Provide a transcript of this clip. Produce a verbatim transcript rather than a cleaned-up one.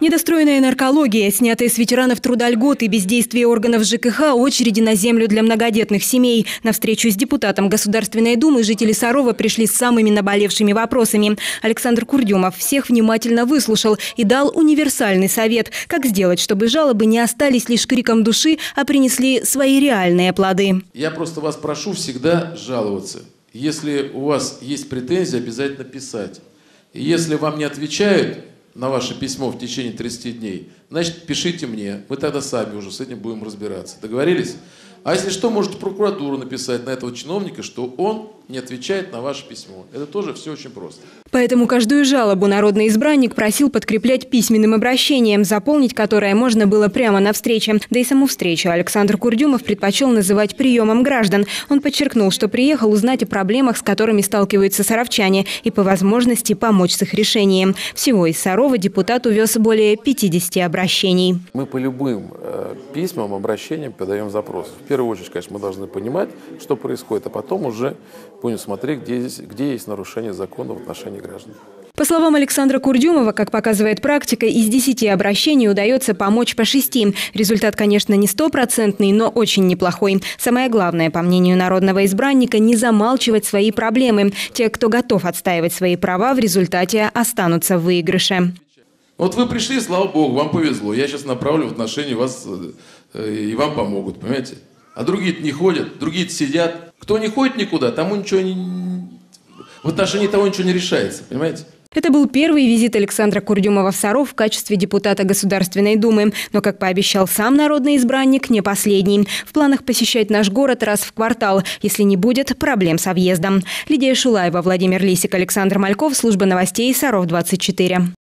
Недостроенная наркология, снятые с ветеранов труда льготы, бездействие органов ЖКХ, очереди на землю для многодетных семей. На встречу с депутатом Государственной Думы жители Сарова пришли с самыми наболевшими вопросами. Александр Курдюмов всех внимательно выслушал и дал универсальный совет, как сделать, чтобы жалобы не остались лишь криком души, а принесли свои реальные плоды. Я просто вас прошу всегда жаловаться. Если у вас есть претензии, обязательно писать. И если вам не отвечают на ваше письмо в течение тридцати дней, значит, пишите мне. Мы тогда сами уже с этим будем разбираться. Договорились? А если что, можете прокуратуру написать на этого чиновника, что он не отвечает на ваше письмо. Это тоже все очень просто. Поэтому каждую жалобу народный избранник просил подкреплять письменным обращением, заполнить которое можно было прямо на встрече. Да и саму встречу Александр Курдюмов предпочел называть приемом граждан. Он подчеркнул, что приехал узнать о проблемах, с которыми сталкиваются саровчане, и по возможности помочь с их решением. Всего из Сарова депутат увез более пятидесяти обращений. Мы по любым э, письмам, обращениям подаем запросы. В первую очередь, конечно, мы должны понимать, что происходит, а потом уже будем смотреть, где, здесь, где есть нарушение закона в отношении граждан. По словам Александра Курдюмова, как показывает практика, из десяти обращений удается помочь по шести. Результат, конечно, не стопроцентный, но очень неплохой. Самое главное, по мнению народного избранника, не замалчивать свои проблемы. Те, кто готов отстаивать свои права, в результате останутся в выигрыше. Вот вы пришли, слава богу, вам повезло. Я сейчас направлю в отношении вас, и вам помогут, понимаете? А другие-то не ходят, другие-то сидят. Кто не ходит никуда, тому ничего не... в отношении того ничего не решается, понимаете? Это был первый визит Александра Курдюмова в Саров в качестве депутата Государственной Думы. Но, как пообещал сам народный избранник, не последний. В планах посещать наш город раз в квартал, если не будет проблем с объездом. Лидия Шулаева, Владимир Лисик, Александр Мальков, служба новостей Саров двадцать четыре.